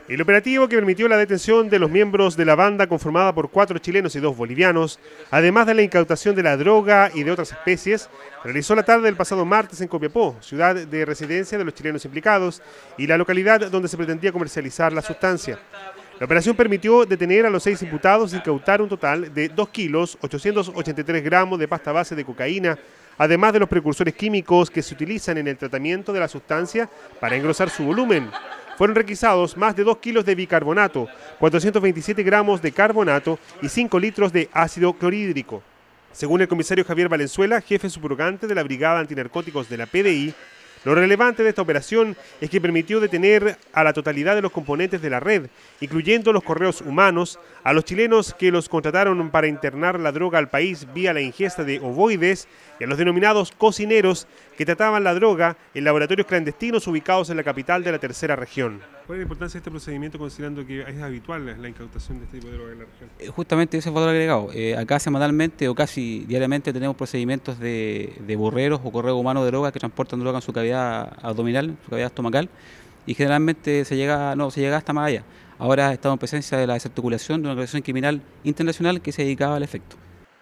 El operativo, que permitió la detención de los miembros de la banda conformada por 4 chilenos y 2 bolivianos, además de la incautación de la droga y de otras especies, realizó la tarde del pasado martes en Copiapó, ciudad de residencia de los chilenos implicados y la localidad donde se pretendía comercializar la sustancia. La operación permitió detener a los 6 imputados y incautar un total de 2 kilos 883 gramos de pasta base de cocaína, además de los precursores químicos que se utilizan en el tratamiento de la sustancia para engrosar su volumen. Fueron requisados más de 2 kilos de bicarbonato, 427 gramos de carbonato y 5 litros de ácido clorhídrico. Según el comisario Javier Valenzuela, jefe subrogante de la Brigada Antinarcóticos de la PDI, lo relevante de esta operación es que permitió detener a la totalidad de los componentes de la red, incluyendo los correos humanos, a los chilenos que los contrataron para internar la droga al país vía la ingesta de ovoides y a los denominados cocineros que trataban la droga en laboratorios clandestinos ubicados en la capital de la tercera región. ¿Cuál es la importancia de este procedimiento considerando que es habitual la incautación de este tipo de droga en la región? Justamente ese es el valor agregado. Acá semanalmente o casi diariamente tenemos procedimientos de burreros o correo humano de droga que transportan droga en su cavidad abdominal, su cavidad estomacal, y generalmente se llega hasta más allá. Ahora estamos en presencia de la desarticulación de una organización criminal internacional que se dedicaba al efecto.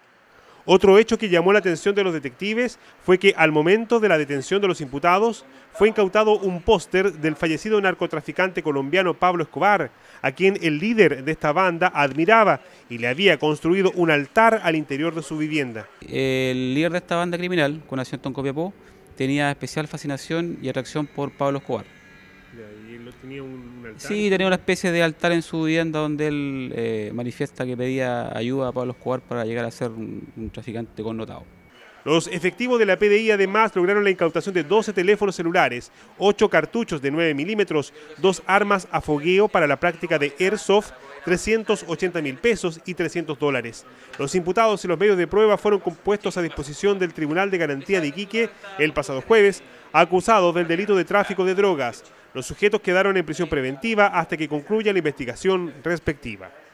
Otro hecho que llamó la atención de los detectives fue que al momento de la detención de los imputados fue incautado un póster del fallecido narcotraficante colombiano Pablo Escobar, a quien el líder de esta banda admiraba y le había construido un altar al interior de su vivienda. El líder de esta banda criminal, con asiento en Copiapó, tenía especial fascinación y atracción por Pablo Escobar. ¿Y él tenía un altar? Sí, tenía una especie de altar en su vivienda donde él manifiesta que pedía ayuda a Pablo Escobar para llegar a ser un traficante connotado. Los efectivos de la PDI además lograron la incautación de 12 teléfonos celulares, 8 cartuchos de 9 milímetros, 2 armas a fogueo para la práctica de airsoft, 380.000 pesos y $300. Los imputados y los medios de prueba fueron puestos a disposición del Tribunal de Garantía de Iquique el pasado jueves, acusados del delito de tráfico de drogas. Los sujetos quedaron en prisión preventiva hasta que concluya la investigación respectiva.